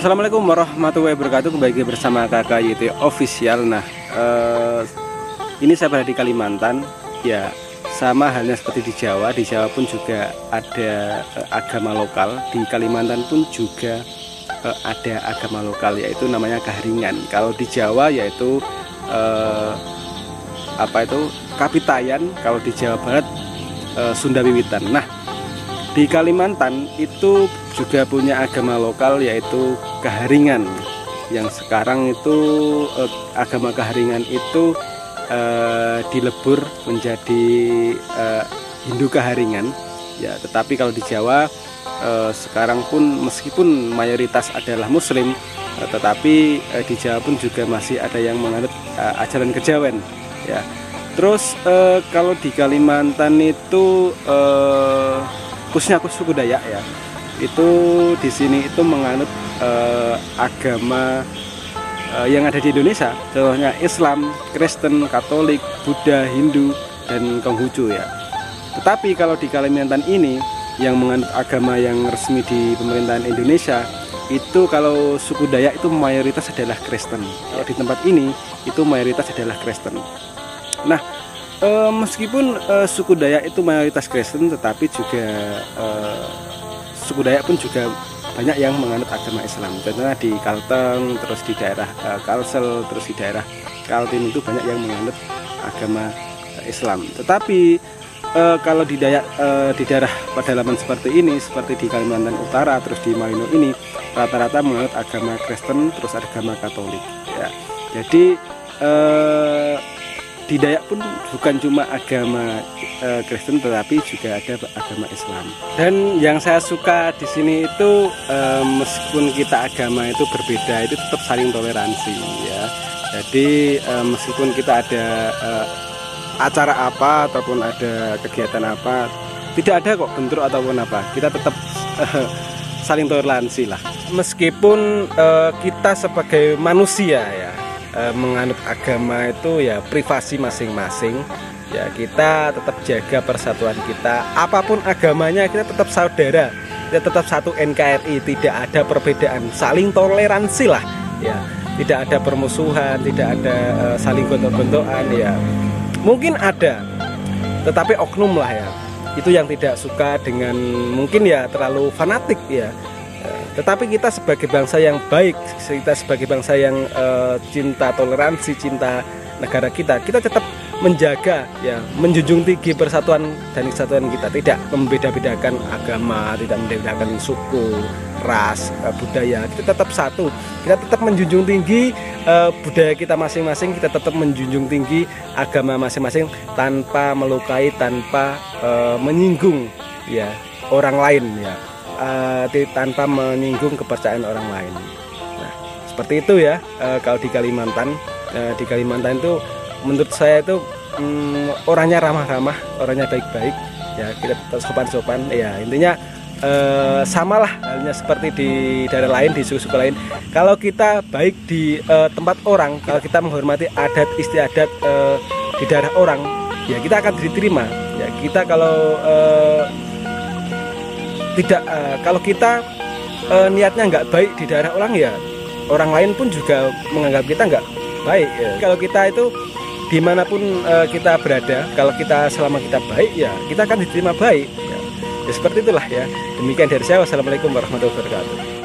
Assalamualaikum warahmatullahi wabarakatuh. Kembali lagi bersama Kakak YT Official. Nah, ini saya berada di Kalimantan. Ya, sama halnya seperti di Jawa. Di Jawa pun juga ada agama lokal. Di Kalimantan pun juga ada agama lokal, yaitu namanya Gaharingan. Kalau di Jawa yaitu Kapitayan. Kalau di Jawa Barat Sunda Wiwitan. Nah, di Kalimantan itu juga punya agama lokal yaitu Gaharingan, yang sekarang itu agama Gaharingan itu dilebur menjadi Hindu Gaharingan ya. Tetapi kalau di Jawa sekarang pun meskipun mayoritas adalah Muslim, tetapi di Jawa pun juga masih ada yang menganut ajaran kejawen ya. Terus kalau di Kalimantan itu khususnya suku Dayak ya, itu di sini itu menganut agama yang ada di Indonesia, contohnya Islam, Kristen, Katolik, Buddha, Hindu, dan Konghucu ya. Tetapi kalau di Kalimantan ini yang menganut agama yang resmi di pemerintahan Indonesia itu, kalau suku Dayak itu mayoritas adalah Kristen. Kalau di tempat ini itu mayoritas adalah Kristen. Nah, meskipun suku Dayak itu mayoritas Kristen, tetapi juga suku Dayak pun juga banyak yang menganut agama Islam. Contohnya di Kalteng, terus di daerah Kalsel, terus di daerah Kaltim itu banyak yang menganut agama Islam. Tetapi kalau di Dayak di daerah pedalaman seperti ini, seperti di Kalimantan Utara, terus di Malino ini, rata-rata menganut agama Kristen, terus agama Katolik ya. Jadi di Dayak pun bukan cuma agama Kristen, tetapi juga ada agama Islam. Dan yang saya suka di sini itu meskipun kita agama itu berbeda, itu tetap saling toleransi ya. Jadi meskipun kita ada acara apa ataupun ada kegiatan apa, tidak ada kok bentrok ataupun apa, kita tetap saling toleransi lah. Meskipun kita sebagai manusia ya menganut agama itu ya privasi masing-masing ya, kita tetap jaga persatuan kita. Apapun agamanya kita tetap saudara, kita tetap satu NKRI, tidak ada perbedaan, saling toleransi lah ya, tidak ada permusuhan, tidak ada saling gontok-gontokan ya. Mungkin ada, tetapi oknum lah ya, itu yang tidak suka dengan mungkin ya terlalu fanatik ya. Tetapi kita sebagai bangsa yang baik, kita sebagai bangsa yang cinta toleransi, cinta negara kita tetap menjaga ya, menjunjung tinggi persatuan dan kesatuan kita, tidak membeda-bedakan agama, tidak membeda-bedakan suku, ras, budaya. Kita tetap satu, kita tetap menjunjung tinggi budaya kita masing-masing, kita tetap menjunjung tinggi agama masing-masing tanpa melukai, tanpa menyinggung ya orang lain ya. Tanpa menyinggung kepercayaan orang lain. Nah, seperti itu ya. Kalau di Kalimantan, itu menurut saya itu orangnya ramah-ramah, orangnya baik-baik. Ya, kita sopan-sopan. Ya, intinya samalah halnya seperti di daerah lain, di suku-suku lain. Kalau kita baik di tempat orang, kalau kita menghormati adat istiadat di daerah orang, ya kita akan diterima. Ya, kita kalau kalau kita niatnya nggak baik di daerah orang, ya orang lain pun juga menganggap kita nggak baik ya. Kalau kita itu dimanapun kita berada, kalau kita selama kita baik ya kita akan diterima baik ya. Ya seperti itulah ya. Demikian dari saya. Wassalamualaikum warahmatullahi wabarakatuh.